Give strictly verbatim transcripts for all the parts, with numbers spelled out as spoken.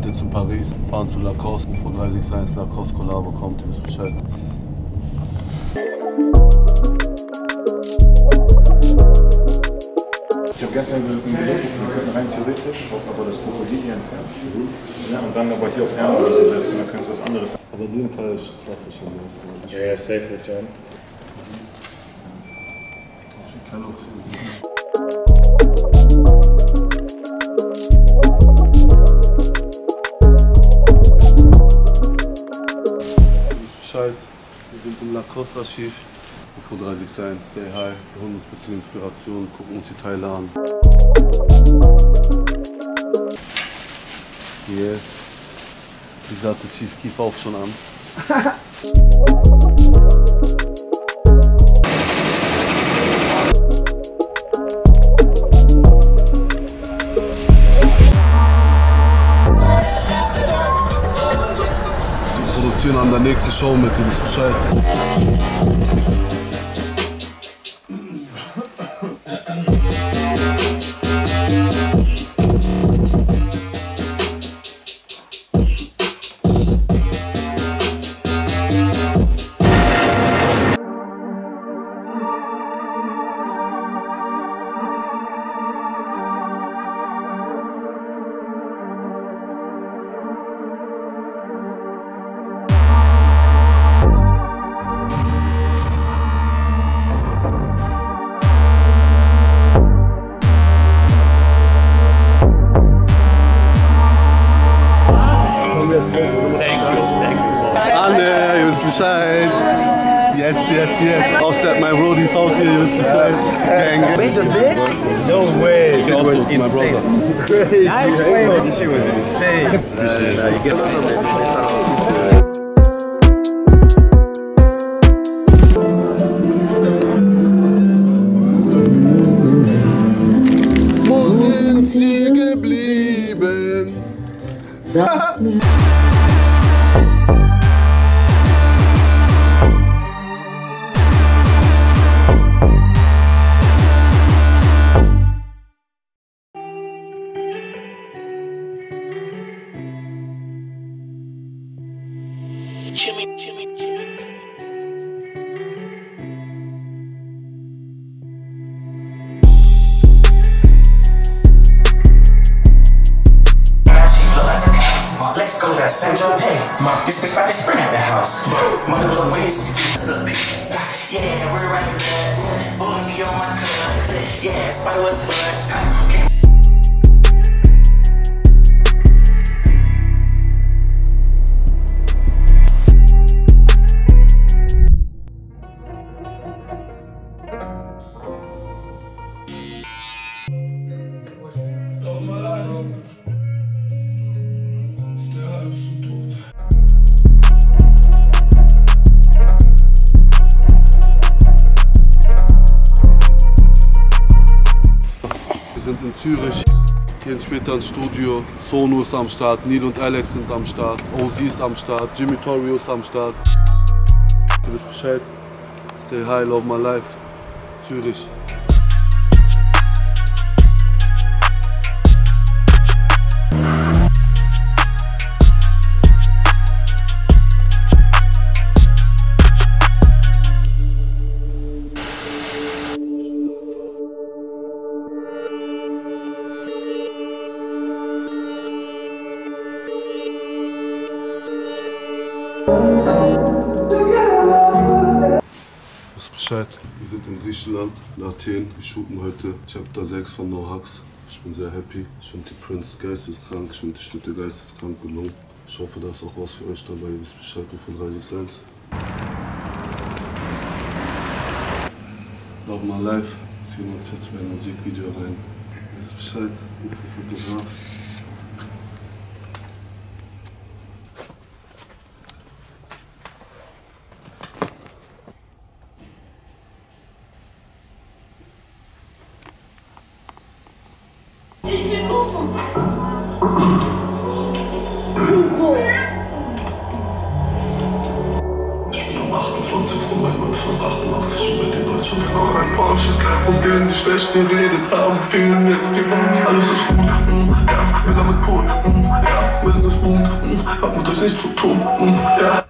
sind jetzt in Paris, fahren zu Lacoste, U F O drei sechs eins, Lacoste Kollabo kommt, ihr wisst Bescheid. Ich habe gestern überlegt, wir können rein theoretisch aber das Krokodil hier entfernen. Ja, und dann aber hier auf Ärmel setzen, dann könntest du was anderes. Aber in dem Fall ist klassisch am besten. Ja, ja, safe with John. Das kann auch sein. Bescheid, wir sind im Lacoste Archiv, U F O drei sechs eins, stay high, wir holen uns ein bisschen Inspiration, gucken uns die Teile an. Yes, wie sagte Chief Keef auch schon an. Wir produzieren an der nächsten Show mit, du bist Bescheid. Anne, ihr wisst Bescheid. Yes, yes, yes. Offset, my roadie's out here, ihr wisst Bescheid. Gang. Wait a bit? No way. That was insane. My brother. Crazy. Nice way. This shit was insane. Uh, you get Wo sind sie geblieben? Sag mir. Jimmy, Jimmy, Jimmy, Jimmy. Let's go to Saint Tropez. This bitch about to spring at the house. Mother little ways. Yeah, we're right there. Bullying me on my cut. Yeah, spider was flush. Wir sind in Zürich, gehen später ins Studio. Sono ist am Start, Neil und Alex sind am Start, O Z ist am Start, Jimmy Torrio ist am Start. Du wisst Bescheid. Stay high, love my life. Zürich. Wisst Bescheid, wir sind in Griechenland, in Athen, wir shooten heute Chapter sechs von No Hugs. Ich bin sehr happy. Ich finde die Prince geisteskrank, ich finde die Schnitte geisteskrank gelungen. Ich hoffe, da ist auch was für euch dabei, ihr wisst Bescheid, U F O drei sechs eins. Love my life, ziehen uns jetzt mein Musikvideo rein. Ihr wisst Bescheid, U F O-Fotograf. Ich bin U F O. Ich bin am achtundzwanzigsten Mai neunzehnhundertachtundachtzig in Berlin, Deutschland. Porsche und noch ein Porsche. Und denen, die schlecht geredet haben, fehlen jetzt die Mund. Alles ist gut, mm, ja, bin damit cool, mm, ja, Business boomt, mm, hab mit euch nichts zu tun, mm, ja.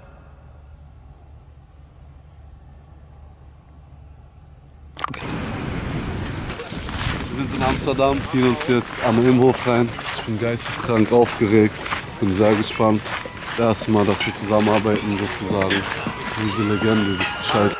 Wir sind in Amsterdam, ziehen uns jetzt am Imhof rein. Ich bin geisteskrank aufgeregt, bin sehr gespannt. Das erste Mal, dass wir zusammenarbeiten sozusagen. Diese Legende, wisst Bescheid.